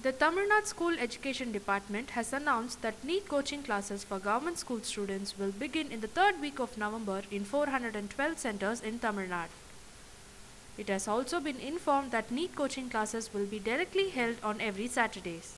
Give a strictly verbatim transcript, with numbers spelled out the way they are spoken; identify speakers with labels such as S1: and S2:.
S1: The Tamil Nadu School Education Department has announced that Neet coaching classes for government school students will begin in the third week of November in four hundred twelve centers in Tamil Nadu. It has also been informed that Neet coaching classes will be directly held on every Saturdays.